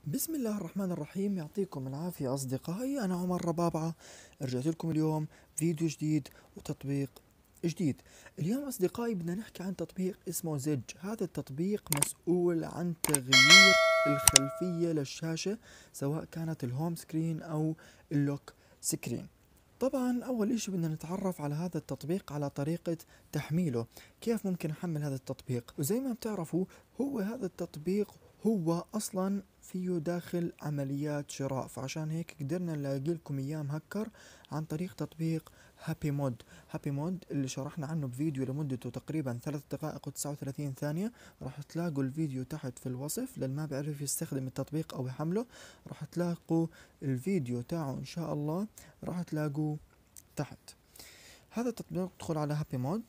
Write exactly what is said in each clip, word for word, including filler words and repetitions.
بسم الله الرحمن الرحيم، يعطيكم العافية أصدقائي. أنا عمر ربابعة، رجعت لكم اليوم فيديو جديد وتطبيق جديد. اليوم أصدقائي بدنا نحكي عن تطبيق اسمه زج. هذا التطبيق مسؤول عن تغيير الخلفية للشاشة، سواء كانت الهوم سكرين أو اللوك سكرين. طبعا أول إشي بدنا نتعرف على هذا التطبيق، على طريقة تحميله، كيف ممكن أحمل هذا التطبيق. وزي ما بتعرفوا هو هذا التطبيق هو أصلا فيه داخل عمليات شراء، فعشان هيك قدرنا نلاقي لكم اياه مهكر عن طريق تطبيق هابي مود. هابي مود اللي شرحنا عنه بفيديو لمدته تقريبا ثلاث دقائق وتسعة وثلاثين ثانية، راح تلاقوا الفيديو تحت في الوصف. للي ما بيعرف يستخدم التطبيق او يحمله راح تلاقوا الفيديو تاعه ان شاء الله، راح تلاقوه تحت. هذا التطبيق تدخل على هابي مود.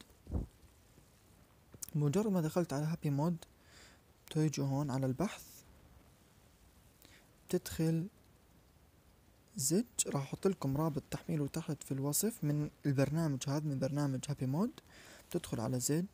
مجرد ما دخلت على هابي مود تيجوا هون على البحث، تدخل زج. راح احط لكم رابط تحميله تحت في الوصف من البرنامج هذا، من برنامج هابي مود. تدخل على زج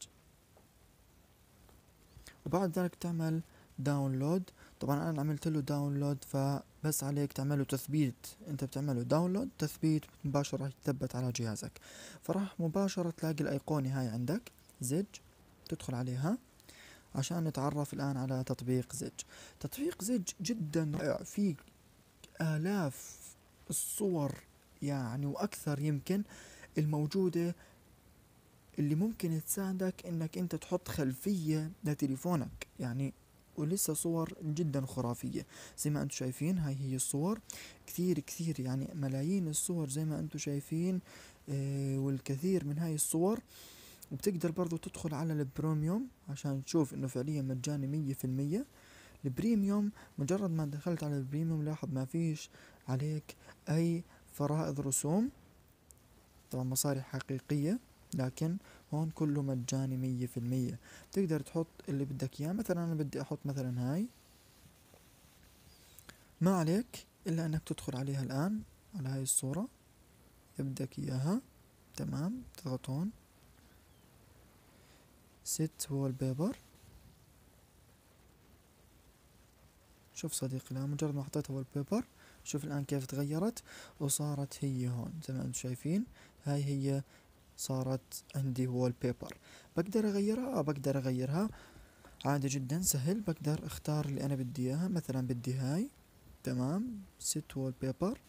وبعد ذلك تعمل داونلود. طبعا انا عملت له داونلود، فبس عليك تعمله تثبيت. انت بتعمله داونلود تثبيت مباشرة راح يتثبت على جهازك، فراح مباشرة تلاقي الايقونة هاي عندك زج، تدخل عليها عشان نتعرف الان على تطبيق زج. تطبيق زج جدا رائع، فيه آلاف الصور يعني وأكثر يمكن الموجودة، اللي ممكن تساعدك إنك أنت تحط خلفية لتليفونك يعني. ولسه صور جدا خرافية زي ما أنتم شايفين. هاي هي الصور، كثير كثير يعني ملايين الصور زي ما أنتم شايفين. اه والكثير من هاي الصور. وبتقدر برضو تدخل على البريميوم عشان تشوف إنه فعليا مجاني مية في المية. البريميوم مجرد ما دخلت على البريميوم لاحظ ما فيش عليك اي فرائض رسوم، طبعا مصاري حقيقية، لكن هون كله مجاني مية في المية. تقدر تحط اللي بدك اياه. مثلا انا بدي احط مثلا هاي، ما عليك الا انك تدخل عليها الان على هاي الصورة اللي بدك اياها. تمام، تضغط هون ست وول بيبر. شوف صديقي الآن مجرد ما حطيتها وول بيبر، شوف الآن كيف تغيرت وصارت هي هون زي ما انتم شايفين. هاي هي صارت عندي وول بيبر. بقدر اغيرها؟ اه بقدر اغيرها عادي جدا سهل. بقدر اختار اللي انا بدي اياها، مثلا بدي هاي. تمام، ست وول بيبر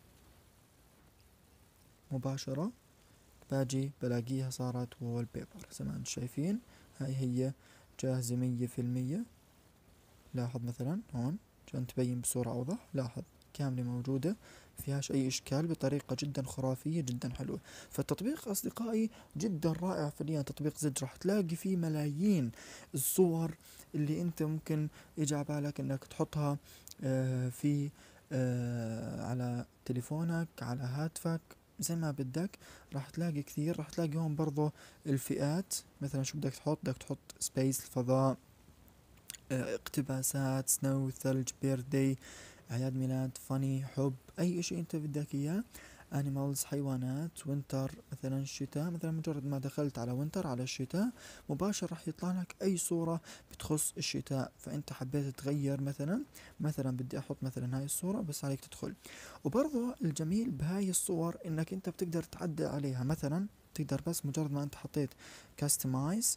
مباشرة باجي بلاقيها صارت وول بيبر زي ما انتم شايفين. هاي هي جاهزة مية في المية. لاحظ مثلا هون عشان تبين بصورة أوضح، لاحظ كاملة موجودة فيهاش أي إشكال، بطريقة جدا خرافية جدا حلوة. فالتطبيق أصدقائي جدا رائع فعليا. تطبيق زد راح تلاقي فيه ملايين الصور اللي أنت ممكن يجي على بالك إنك تحطها آه في آه على تليفونك، على هاتفك، زي ما بدك. راح تلاقي كثير. راح تلاقي هون برضو الفئات، مثلا شو بدك تحط. بدك تحط سبيس الفضاء، اقتباسات، سنو، ثلج، بيردي، اعياد ميلاد، فاني، حب، اي اشي انت بدك اياه. انيمالز حيوانات، وينتر مثلا الشتاء. مثلا مجرد ما دخلت على وينتر على الشتاء مباشر راح يطلع لك اي صورة بتخص الشتاء. فانت حبيت تغير مثلا مثلا بدي احط مثلا هاي الصورة، بس عليك تدخل. وبرضه الجميل بهاي الصور انك انت بتقدر تعدل عليها. مثلا تقدر بس مجرد ما انت حطيت كاستمايز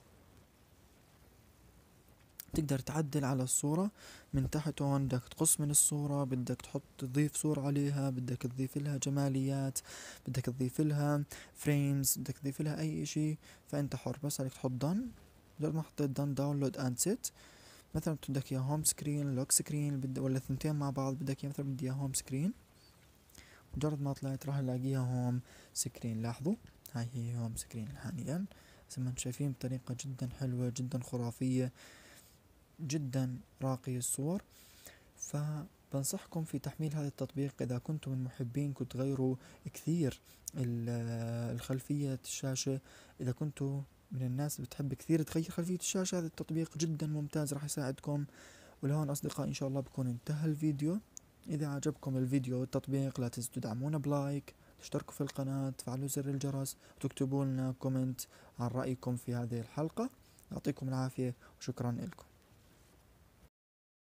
تقدر تعدل على الصورة من تحت. هون بدك تقص من الصورة، بدك تحط تضيف صورة عليها، بدك تضيف لها جماليات، بدك تضيف لها فريمز، بدك تضيف لها اي اشي. فانت حر، بس عليك تحط دن. مجرد ما حطيت دن داونلود اند سيت. مثلا بدك اياه هوم سكرين، لوك سكرين، بد ولا ثنتين مع بعض. بدك اياه مثلا بدي اياه هوم سكرين. مجرد ما طلعت راح الاقيها هوم سكرين. لاحظوا هاي هي هوم سكرين حاليا زي ما انتم شايفين، بطريقة جدا حلوة جدا خرافية، جدا راقي الصور. فبنصحكم في تحميل هذا التطبيق إذا كنتم من محبين كنت تغيروا كثير الخلفية الشاشة. إذا كنتوا من الناس بتحب كثير تغير خلفية الشاشة، هذا التطبيق جدا ممتاز راح يساعدكم. ولهون أصدقاء إن شاء الله بكون انتهى الفيديو. إذا عجبكم الفيديو والتطبيق لا تنسوا تدعمونا بلايك، تشتركوا في القناة، تفعلوا زر الجرس، وتكتبوا لنا كومنت عن رأيكم في هذه الحلقة. يعطيكم العافية وشكرا لكم.